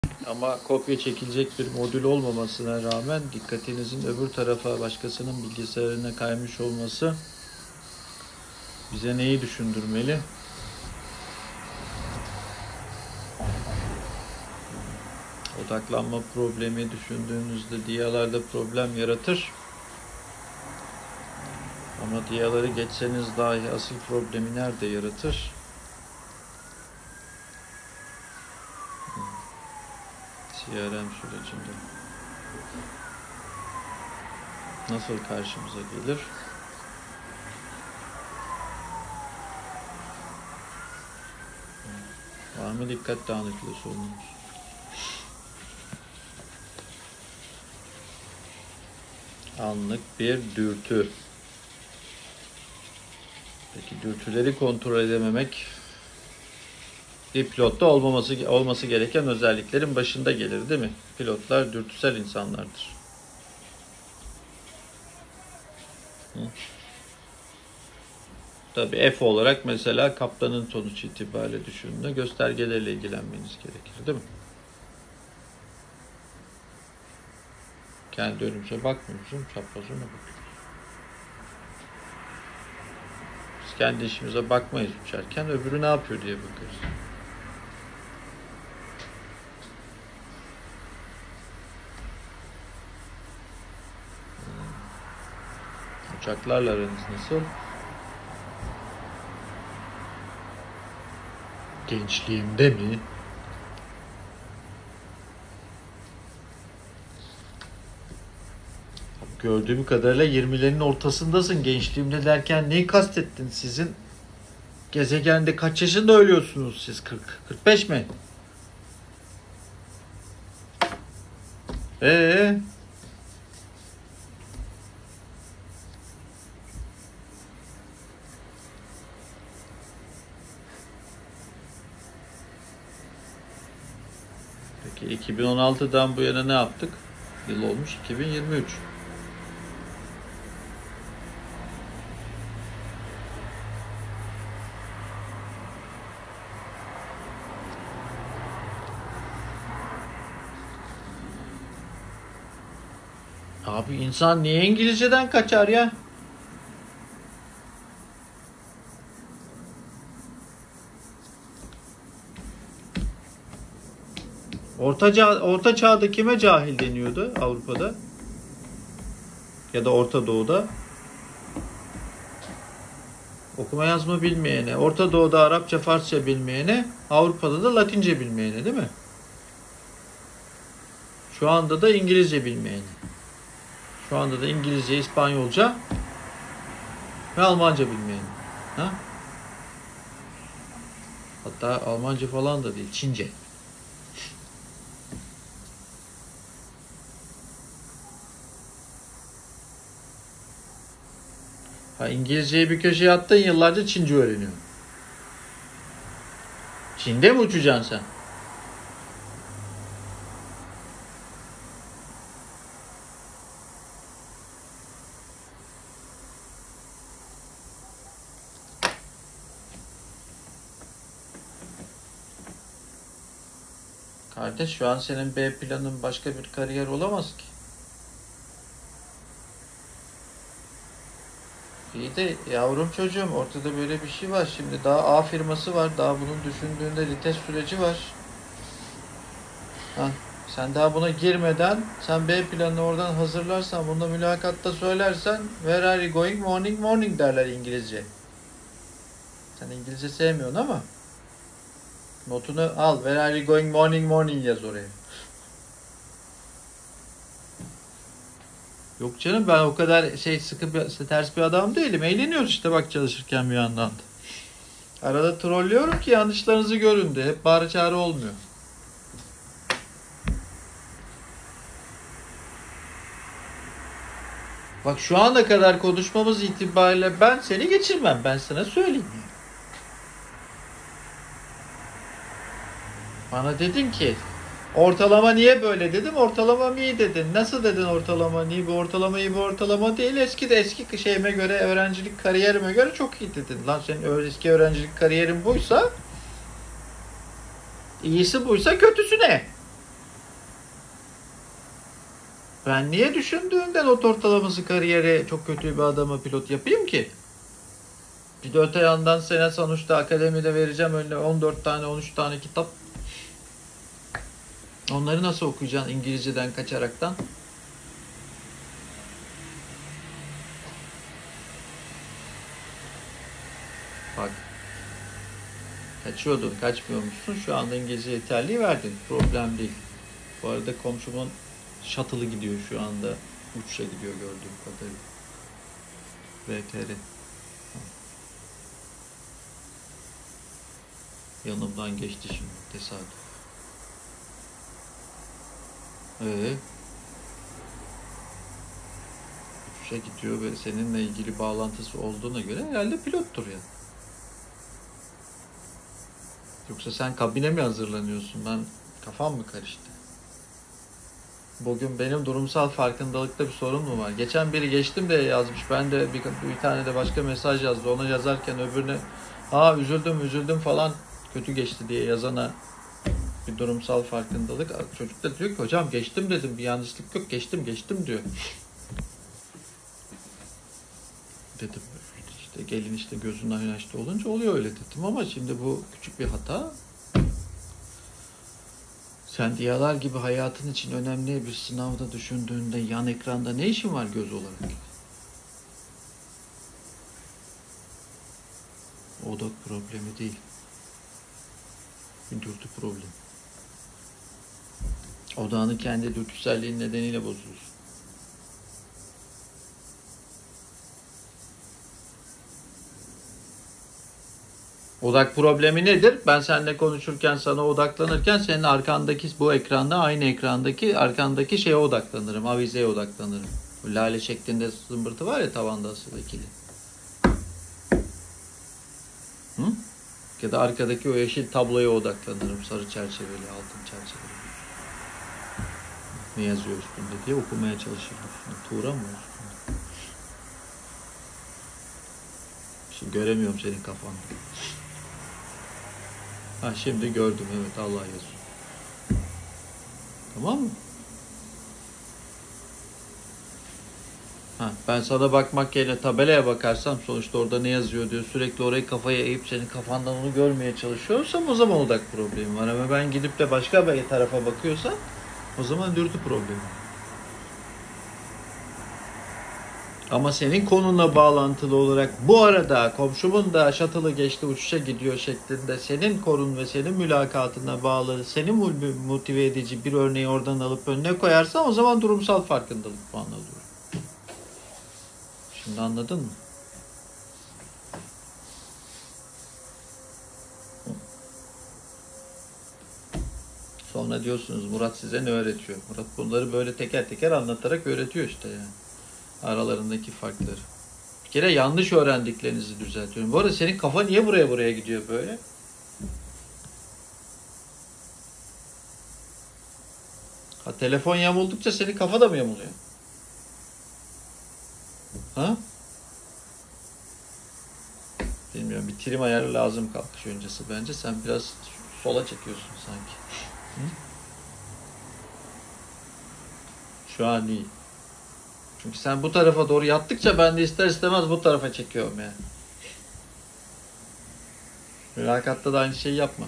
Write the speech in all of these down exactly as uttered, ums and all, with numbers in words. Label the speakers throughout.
Speaker 1: Ama kopya çekilecek bir modül olmamasına rağmen dikkatinizin öbür tarafa, başkasının bilgisayarına kaymış olması bize neyi düşündürmeli? Odaklanma problemi düşündüğünüzde diyalarda problem yaratır. Ama diyaları geçseniz dahi asıl problemi nerede yaratır? C R M sürecinde. Nasıl karşımıza gelir? Var mı dikkat dağınıklığı sorunumuz? Anlık bir dürtü. Peki dürtüleri kontrol edememek bir pilotta olmaması olması gereken özelliklerin başında gelir, değil mi? Pilotlar dürtüsel insanlardır. Hı? Tabii F olarak mesela kaptanın sonuç itibariyle düşündüğünde göstergelerle ilgilenmeniz gerekir, değil mi? Kendi önümüze bakmıyorsun, çaprazına bakıyoruz. Biz kendi işimize bakmayız uçarken, öbürü ne yapıyor diye bakarız. Uçaklarla aranız nasıl? Gençliğimde mi? Gördüğüm kadarıyla yirmilerin ortasındasın. Gençliğimde derken neyi kastettin? Sizin gezegende kaç yaşında ölüyorsunuz siz? kırk, kırk beş mi? Ee? Peki iki bin on altıdan bu yana ne yaptık? Yıl olmuş iki bin yirmi üç. Abi insan niye İngilizceden kaçar ya? Orta, çağ, orta çağda kime cahil deniyordu Avrupa'da? Ya da Orta Doğu'da? Okuma yazma bilmeyene, Orta Doğu'da Arapça, Farsça bilmeyene, Avrupa'da da Latince bilmeyene, değil mi? Şu anda da İngilizce bilmeyene. Şu anda da İngilizce, İspanyolca ve Almanca bilmeyene. Ha? Hatta Almanca falan da değil, Çince. Ha, İngilizceyi bir köşeye attın, yıllarca Çince öğreniyorsun. Çin'de mi uçacaksın sen? Kardeş, şu an senin B planın başka bir kariyer olamaz ki. İyi de yavrum çocuğum, ortada böyle bir şey var. Şimdi daha A firması var. Daha bunun düşündüğünde vites süreci var. Ha, sen daha buna girmeden sen B planını oradan hazırlarsan, bunu da mülakatta söylersen where are you going morning morning derler İngilizce. Sen İngilizce sevmiyorsun ama notunu al. Where are you going morning morning yaz oraya. Yok canım, ben o kadar şey sıkı bir, ters bir adam değilim. Eğleniyoruz işte bak çalışırken bir yandan da. Arada trollüyorum ki yanlışlarınızı görün de. Hep bağırı çağrı olmuyor. Bak şu ana kadar konuşmamız itibariyle ben seni geçirmem. Ben sana söyleyeyim. Bana dedin ki ortalama niye böyle dedim. Ortalama iyi dedin. Nasıl dedin ortalama niye? Bu ortalama iyi, bu ortalama değil. Eski de eski şeyime göre, öğrencilik kariyerime göre çok iyi dedin. Lan senin eski öğrencilik kariyerin buysa, iyisi buysa kötüsü ne? Ben niye düşündüğümden not ortalaması kariyeri çok kötü bir adama pilot yapayım ki? Bir de öte yandan sene sonuçta akademide vereceğim önüne on dört tane on üç tane kitap. Onları nasıl okuyacaksın İngilizceden kaçaraktan? Bak. Kaçıyordun, kaçmıyormuşsun. Şu anda İngilizce yeterliği verdin. Problem değil. Bu arada komşumun shuttle'ı gidiyor şu anda. Uçuşa gidiyor gördüğüm kadarıyla. V T R. Yanımdan geçti şimdi. Tesadüf. Ee, uçuşa gidiyor ve seninle ilgili bağlantısı olduğuna göre herhalde pilottur ya. Yoksa sen kabine mi hazırlanıyorsun? Ben kafam mı karıştı? Bugün benim durumsal farkındalıkta bir sorun mu var? Geçen biri geçtim de yazmış. Ben de bir, bir tane de başka mesaj yazdı. Onu yazarken öbürüne ha üzüldüm üzüldüm falan kötü geçti diye yazana bir durumsal farkındalık. Çocuk da diyor ki hocam geçtim dedim. Bir yanlışlık yok. Geçtim geçtim diyor. Dedim işte gelin işte gözün aynaştı olunca oluyor öyle dedim ama şimdi bu küçük bir hata. Sen diyalar gibi hayatın için önemli bir sınavda düşündüğünde yan ekranda ne işin var göz olarak? Odak problemi değil. Bir dürtü problemi. Odağını kendi dürtüselliğin nedeniyle bozuyorsun. Odak problemi nedir? Ben seninle konuşurken, sana odaklanırken senin arkandaki bu ekranda, aynı ekrandaki arkandaki şeye odaklanırım. Avizeye odaklanırım. Bu lale şeklinde zımbırtı var ya tavanda asılı ikili. Hı? Ya da arkadaki o yeşil tabloya odaklanırım. Sarı çerçeveli, altın çerçeveli. Ne yazıyor üstünde diye okumaya çalışırım. Tuğra mı üstünde? Şimdi göremiyorum senin kafanda. Ha şimdi gördüm, evet, Allah yazıyor. Tamam mı? Ha, ben sana bakmak yerine tabelaya bakarsam sonuçta orada ne yazıyor diyor. Sürekli orayı kafaya eğip senin kafandan onu görmeye çalışıyorsam o zaman odak problemi var. Ama ben gidip de başka bir tarafa bakıyorsam o zaman dürtü problemi. Ama senin konunla bağlantılı olarak bu arada komşumun da shuttle'ı geçti uçuşa gidiyor şeklinde senin konun ve senin mülakatına bağlı, seni motive edici bir örneği oradan alıp önüne koyarsan o zaman durumsal farkındalık puanı alıyor. Şimdi anladın mı? Sonra diyorsunuz Murat size ne öğretiyor? Murat bunları böyle teker teker anlatarak öğretiyor işte yani. Aralarındaki farkları. Bir kere yanlış öğrendiklerinizi düzeltiyorum. Bu arada senin kafa niye buraya buraya gidiyor böyle? Ha, telefon yamuldukça senin kafa da mı yamuluyor? Ha? Bilmiyorum. Bir trim ayarı lazım kalkış öncesi bence. Sen biraz sola çekiyorsun sanki. Hı? Şu an iyi. Çünkü sen bu tarafa doğru yattıkça ben de ister istemez bu tarafa çekiyorum yani. Mülakatta da aynı şeyi yapma.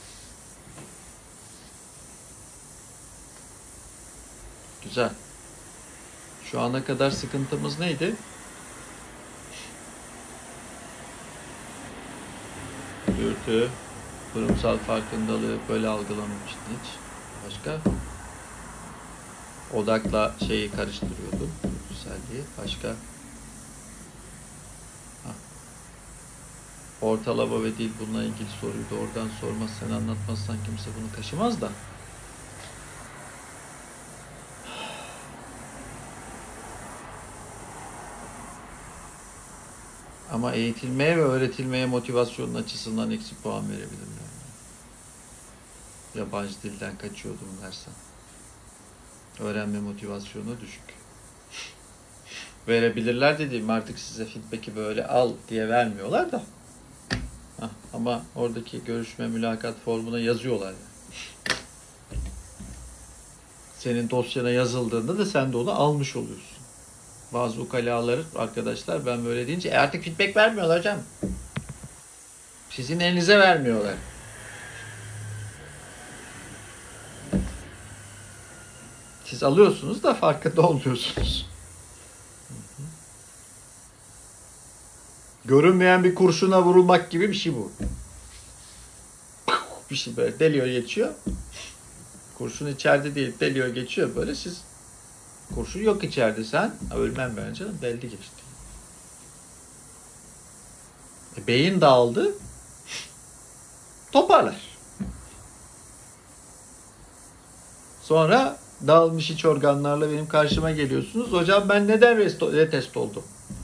Speaker 1: Güzel. Şu ana kadar sıkıntımız neydi? Dürtü, kurumsal farkındalığı böyle algılamamıştın hiç. Başka? Odakla şeyi karıştırıyordum. Güzelliği. Başka? Hah. Ortalama ve dil bununla ilgili soruyu da oradan sormazsan, anlatmazsan kimse bunu taşımaz da. Ama eğitilmeye ve öğretilmeye motivasyonun açısından eksi puan verebilirim yani. Yabancı dilden kaçıyordum dersen. Öğrenme motivasyonu düşük. Verebilirler dediğim artık size feedback'i böyle al diye vermiyorlar da. Hah, ama oradaki görüşme mülakat formuna yazıyorlar yani. senin dosyana yazıldığında da sen de onu almış oluyorsun. Bazı ukalalar arkadaşlar ben böyle deyince e artık feedback vermiyorlar hocam. Sizin elinize vermiyorlar. Siz alıyorsunuz da farkında olmuyorsunuz. Görünmeyen bir kurşuna vurulmak gibi bir şey bu. Bir şey böyle deliyor geçiyor. Kurşun içeride değil, deliyor geçiyor böyle. Siz kurşun yok içeride sen. Ölmem ben canım, deldi geçti. E, beyin dağıldı. Toparlar. Sonra dağılmış iç organlarla benim karşıma geliyorsunuz. Hocam ben neden retest oldum?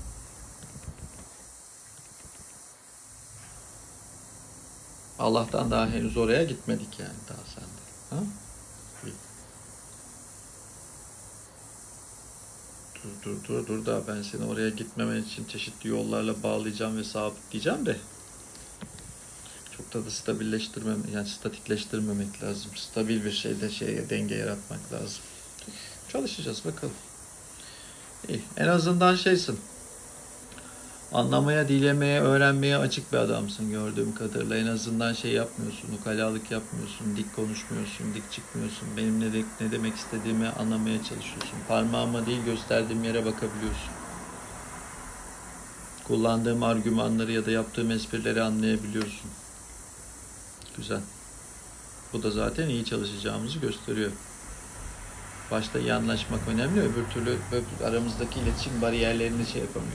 Speaker 1: Allah'tan daha henüz oraya gitmedik yani daha sende. Ha? Dur dur dur dur da ben seni oraya gitmemen için çeşitli yollarla bağlayacağım ve sabitleyeceğim de çok da da stabilleştirmem yani statikleştirmemek lazım. Stabil bir şeyde şeye denge yaratmak lazım. Çalışacağız bakalım. İyi. En azından şeysin. Anlamaya, dilemeye, öğrenmeye açık bir adamsın gördüğüm kadarıyla. En azından şey yapmıyorsun, ukalalık yapmıyorsun, dik konuşmuyorsun, dik çıkmıyorsun. Benim ne, de, ne demek istediğimi anlamaya çalışıyorsun. Parmağıma değil gösterdiğim yere bakabiliyorsun. Kullandığım argümanları ya da yaptığım esprileri anlayabiliyorsun. Güzel. Bu da zaten iyi çalışacağımızı gösteriyor. Başta iyi anlaşmak önemli, öbür türlü öbür aramızdaki iletişim bariyerlerini şey yapamıyoruz.